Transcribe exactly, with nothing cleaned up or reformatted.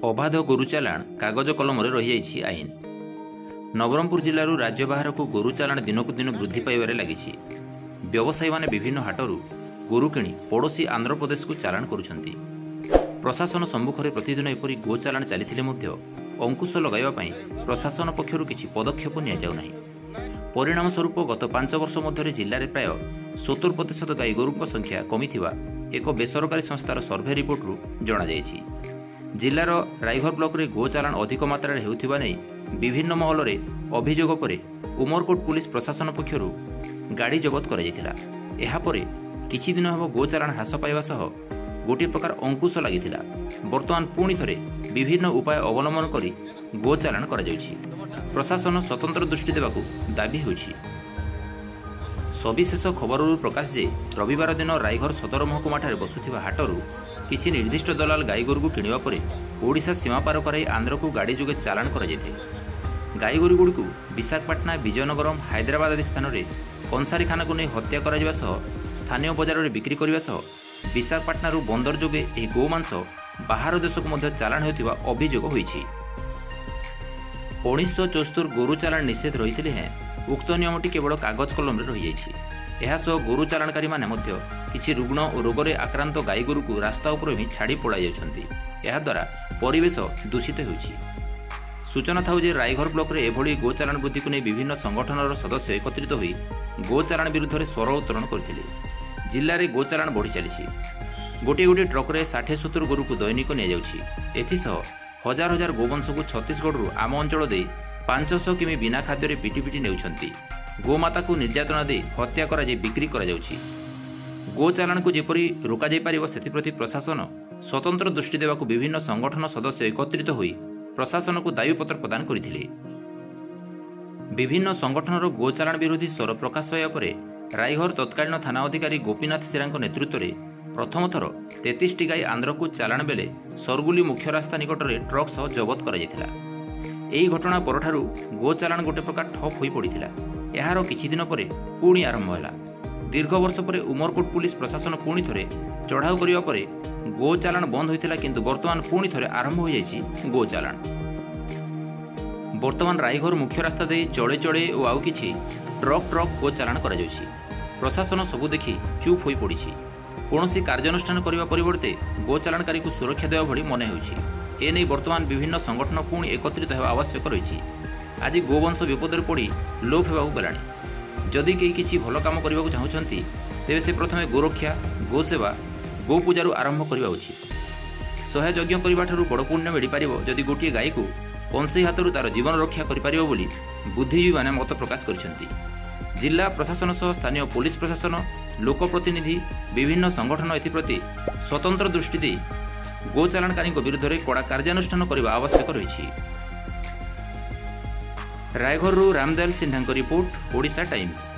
अबाध गोरु चालाण कागज कलम रही आईन। नवरंगपुर जिलूर राज्य बाहर को गोरु चालाण दिनकू दिन वृद्धि पाइबार लगी। व्यवसायी माने विभिन्न हाटरू गोरु किणी पड़ोशी आंध्र प्रदेश को चालाण करुछंती। प्रशासन सम्मुख में प्रतिदिन एपरी गो चालाण चली अंकुश लगाइबा प्रशासन पक्षरु किछि पदक्षेप निया जाउ नाही। परिणाम स्वरूप गत पांच वर्ष मध्य जिले में प्राय सत्तर प्रतिशत गाई गोरु संख्या कमी एक बेसरकारी संस्थार सर्वे रिपोर्टरू जना जायछि। जिलार रायघर ब्लॉक रे गो चालाण अधिक मात्रा हेउथिबा नै विभिन्न महल में अभियोग पर उमरकोट पुलिस प्रशासन पक्षरु गाड़ी जबत करा जायतिला। एहा परे किछि दिन हबो गो चालाण ह्रास पाइबा सह गोटे प्रकार अंकुश लागिथिला। वर्तमान पुणी थरे विभिन्न उपाय अवलंबन करी गो चालाण करा जाउछि। प्रशासन स्वतंत्र दृष्टि देबाकू दाबी होछि। सविशेष खबररू प्रकाश जे रविवार दिन रायघर सदर महकुमाठारे बसुथिबा हाटरू किछि निर्दिष्ट दलाल गाई गोरु को किणवा परे ओडिशा सीमा पार कराई आंध्र को गाड़ी जोगे चालाण करा जायथे। गाई गोरु गुड़िक विशाखापाटना, विजयनगरम, हैदराबाद आदि स्थान में कंसारी खाना को नहीं हत्या करा सह स्थानीय बजार में बिक्री करने सह विशाखापाटना बंदर जोगे यह गोमांस बाहर देश को मध्य चालाण होतिबा अभियोग होइछि। उन्नीस सौ चौहत्तर गोरु चालाण निषेध रही है। उक्त नियमटी केवल कागज कलम रही जाइछि। एहा सह गोरु चालाणकारी माने मध्य किछि रुग्ण और रोगरे आक्रांत गाई गोरु को रास्ता उपर ही छाड़ी पड़ा जाउछंती। एहा द्वारा परिवेश दूषित होइछि। सूचना थाउ जे रायघर ब्लॉक रे एभली गो चालाण वृद्धि को नहीं विभिन्न संगठनर सदस्य एकत्रित होई गो चालाण विरुद्ध में स्वर उत्तोलन करथिले। जिले में गो चालाण बढ़ी चली। गोटे गोटे ट्रक रे षाठी सत्तर गोरु को दैनिक नि जाउछि। एथिसह हजार हजार गोवंश को छत्तीसगढ़ आम अंचल दे पांच सौ किमी बिना खाद्य पिटी पिटी नेउछंती। गोमाता को निर्यातना दे हत्या करा जे बिक्री करा जाउछि। गो चालाण को जेपरी रोका जाय पारिबो सेथिप्रति प्रशासन स्वतंत्र दृष्टि देबाकू विभिन्न संगठन सदस्य एकत्रित होई प्रशासन को दाबीपत्र प्रदान करथिले। विभिन्न संगठनर गो चालाण विरोधी स्वर प्रकाश होया परे रायघर तत्कालीन थाना अधिकारी गोपीनाथ सेरांक नेतृत्व में प्रथम थर तैंतीस टी गाई आंध्र को चालाण बेले सरगुली मुख्य रास्ता निकट में ट्रक सह जबत करा जायतिला। एही घटना परठारु गो चालाण गोटे प्रकार ठप होई पड़िथिला। एहार किछि दिन परे पुणी आरंभ होला। दीर्घ वर्ष पर उमरकोट पुलिस प्रशासन पुणी थरे चढ़ाऊ करिबा परे गो चालाण बंद होइथिला, किंतु वर्तमान पुणी थरे आरंभ हो जायछि गो चालाण। वर्तमान रायघर मुख्य रास्ता दे चले चले और आउ किछि ट्रक ट्रक गो चालाण करा जायछि। प्रशासन सबु देखि चुप होई पड़िछि। कौनसी कार्यानुष्ठान करने परिवर्ते गो चालाणकारी को सुरक्षा देवा भली मन होउछि। एने वर्तमान विभिन्न संगठन पुणी एकत्रित होगा आवश्यक रही। आज गोवंश विपद पड़ी लोप होगा गलानी। जदि कई किसी भल काम करने को चाहूँगी तेरे से प्रथमे गोरक्षा, गोसेवा, गो पूजार आरंभ करवा उचित। सहाय यज्ञ करने बड़ पुण्य मिल पार जदि गोटे गाई को कंसई हाथरू तार जीवन रक्षा कर बुद्धिजीवी मैंने मत प्रकाश कर। जिला प्रशासन सह स्थानीय पुलिस प्रशासन, लोकप्रतिनिधि, विभिन्न संगठन एप्रति स्वतंत्र दृष्टि दे गो चालाणकारी विरुद्ध में कड़ा कार्यानुष्ठान करने आवश्यक रही। रायघर रामदयाल सिन्हा रिपोर्ट, ओडिशा टाइम्स।